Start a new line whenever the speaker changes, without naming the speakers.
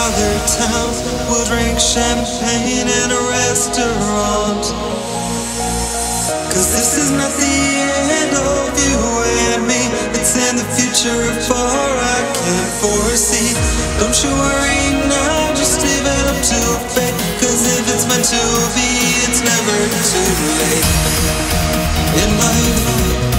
other town. We'll drink champagne in a restaurant. Cause this is not the end of you and me. It's in the future far I can't foresee. Don't you worry now, just leave it up to fate. Cause if it's meant to be, it's never too late in life.